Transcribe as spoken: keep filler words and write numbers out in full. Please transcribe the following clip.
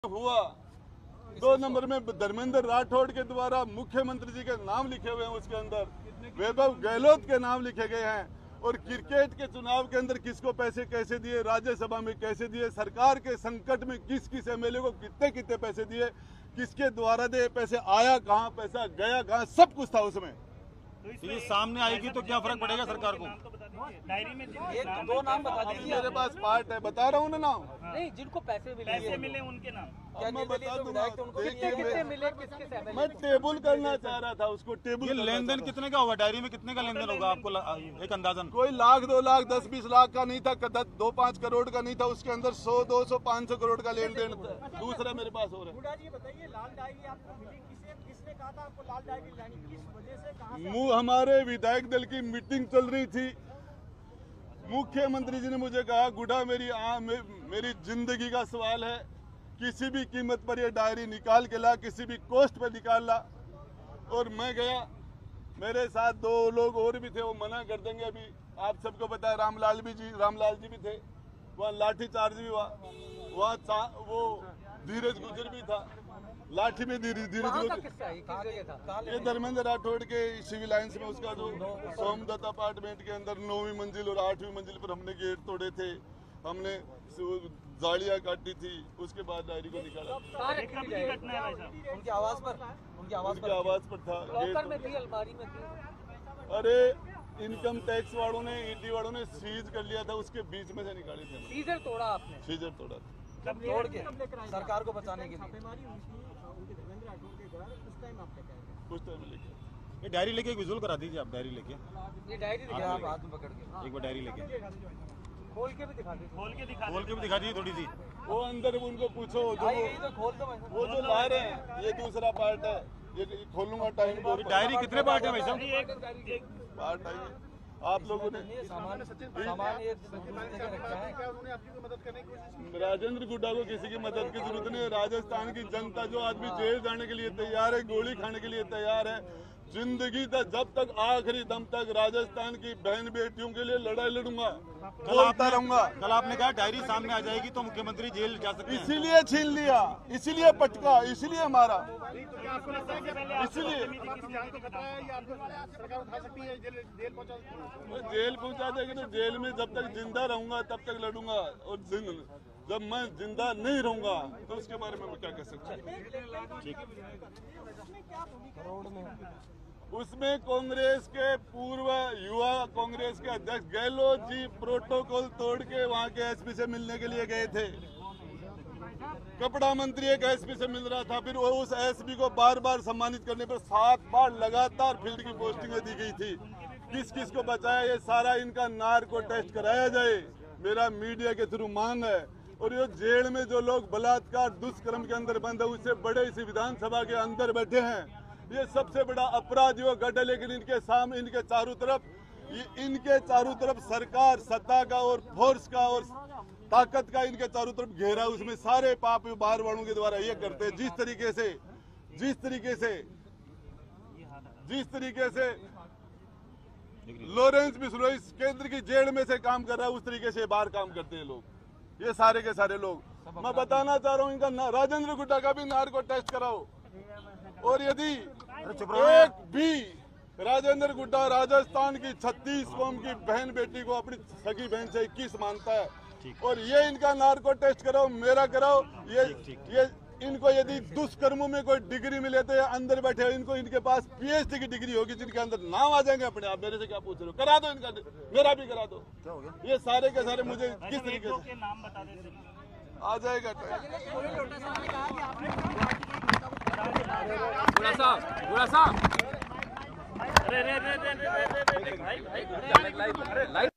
हुआ। दो नंबर में धर्मेंद्र राठौड़ के द्वारा मुख्यमंत्री जी के नाम लिखे हुए हैं, उसके अंदर वैभव गहलोत के नाम लिखे गए हैं। और क्रिकेट के चुनाव के अंदर किसको पैसे कैसे दिए, राज्यसभा में कैसे दिए, सरकार के संकट में किस किस एमएलए को कितने कितने पैसे दिए, किसके द्वारा दिए पैसे, आया कहाँ, पैसा गया कहाँ, सब कुछ था उसमें। तो ये सामने आएगी तो क्या फर्क पड़ेगा सरकार को? डायरी में एक दो नाम बता दीजिए। मेरे पास पार्ट है, बता रहा हूँ ना नाम। नहीं, जिनको पैसे मिले पैसे मिले उनके नाम अब मैं बता दूंगा। कितने कितने मिले, किसके से मैं टेबल करना चाह रहा था उसको, टेबल ये लेन देन कितने का होगा? डायरी में कितने का लेन देन होगा आपको एक अंदाजन? कोई लाख दो लाख दस बीस लाख का नहीं था, दो पाँच करोड़ का नहीं था, उसके अंदर सौ दो सौ पाँच सौ करोड़ का लेन देन था। दूसरा मेरे पास हो रहा है। ये बताइए, लाल डायरी आपको मिली किसे, किसने कहा था आपको लाल डायरी लानी, किस वजह से, कहां से? मुँह हमारे विधायक दल की मीटिंग चल रही थी, मुख्यमंत्री जी ने मुझे कहा, गुड्डा मेरी आ, मे, मेरी जिंदगी का सवाल है, किसी भी कीमत पर ये डायरी निकाल के ला, किसी भी कॉस्ट पर निकाल ला। और मैं गया, मेरे साथ दो लोग और भी थे, वो मना कर देंगे अभी, आप सबको पता है, रामलाल भी जी रामलाल जी भी थे, वहाँ लाठी चार्ज भी हुआ, वहाँ वो धीरज गुजर भी था, लाठी में धीरज गुजर। ये धर्मेंद्र राठौड़ के सिविल लाइन्स में उसका जो सोमदत्त अपार्टमेंट के अंदर नौवीं मंजिल और आठवीं मंजिल पर हमने गेट तोड़े थे, हमने जालियां काटी थी, उसके बाद डायरी को निकाला। उनकी आवाज पर उनकी आवाज उनकी आवाज पर था, लॉकर में थी, अलमारी में थी। अरे इनकम टैक्स वालों ने, ईडी वालों ने सीज कर लिया था, उसके बीच में से निकाले थे। सीजर तोड़ा आपने? सीजर तोड़ा जब तोड़ के सरकार को बचाने के लिए छापेमारी हुई थी उनके धर्मेंद्र राठौड़ के घर, उस टाइम आपने क्या किया? कुछ टाइम लेके ये डायरी लेके एक विजुअल करा दीजिए आप, डायरी लेके ये डायरी दिखा आप हाथ में पकड़ के, एक बार डायरी लेके खोल के भी दिखा दीजिए। खोल के दिखा खोल के भी दिखा दीजिए थोड़ी सी। वो अंदर उनको पूछो, जो हाँ, यही तो खोल दो भाई। वो जो ला रहे हैं, ये दूसरा पार्ट है, ये खोलूंगा टाइम को। डायरी कितने पार्ट है भाई साहब? एक पार्ट आएंगे आप लोगों ने। सामान सामान ये रखा है। राजेंद्र गुड्डा को किसी की मदद की जरूरत नहीं है। राजस्थान की जनता जो आदमी जेल जाने के लिए तैयार है, गोली खाने के लिए तैयार है, जिंदगी तक जब तक आखिरी दम तक राजस्थान की बहन बेटियों के लिए लड़ाई लड़ूंगा, बोलता रहूंगा। कल आपने कहा डायरी सामने आ जाएगी तो मुख्यमंत्री जेल जा सकते हैं। इसीलिए छीन लिया, इसीलिए पटका, इसीलिए मारा, इसीलिए जेल पहुंचा देगी। तो जेल में जब तक जिंदा रहूंगा तब तक लड़ूंगा, और जब मैं जिंदा नहीं रहूंगा तो उसके बारे में मैं क्या कह सकता हूँ। उसमें कांग्रेस के पूर्व युवा कांग्रेस के अध्यक्ष गहलोत जी प्रोटोकॉल तोड़ के वहां के एसपी से मिलने के लिए गए थे। कपड़ा मंत्री एक एसपी से मिल रहा था, फिर वो उस एसपी को बार बार सम्मानित करने पर सात बार लगातार फील्ड की पोस्टिंगें दी गई थी। किस किस को बचाया, ये सारा इनका नार्को टेस्ट कराया जाए, मेरा मीडिया के थ्रू मांग है। और ये जेल में जो लोग बलात्कार दुष्कर्म के अंदर बंद है, उससे बड़े इस विधानसभा के अंदर बैठे हैं, ये सबसे बड़ा अपराधियों गढ़ है। लेकिन इनके सामने, इनके चारों तरफ, ये इनके चारों तरफ सरकार, सत्ता का और फोर्स का और ताकत का इनके चारों तरफ घेरा, उसमें सारे पाप बाहर वालों के द्वारा ये करते हैं। जिस तरीके से जिस तरीके से जिस तरीके से लॉरेंस बिश्नोई केंद्र की जेल में से काम कर रहा है, उस तरीके से बाहर काम करते हैं लोग, ये सारे के सारे लोग। मैं बताना चाह रहा हूँ, इनका राजेंद्र गुड्डा का भी नार्को टेस्ट कराओ। और यदि एक भी राजेंद्र गुड्डा राजस्थान की छत्तीस कौम की बहन बेटी को अपनी सगी बहन से इक्कीस मानता है, और ये इनका नार्को टेस्ट कराओ, मेरा कराओ। ये ये इनको यदि दुष्कर्मों में कोई डिग्री मिले तो ये अंदर बैठे, इनको इनके पास पीएचडी की डिग्री होगी, जिनके अंदर नाम आ जाएंगे अपने आप। मेरे से क्या पूछ रहे हो? करा दो इनका, मेरा भी करा दो। क्या हो गया? ये सारे के सारे मुझे किस तरीके से नाम बता देते आ जाएगा। गुड़ा साहब, गुड़ा साहब, अरे रे रे रे रे रे भाई भाई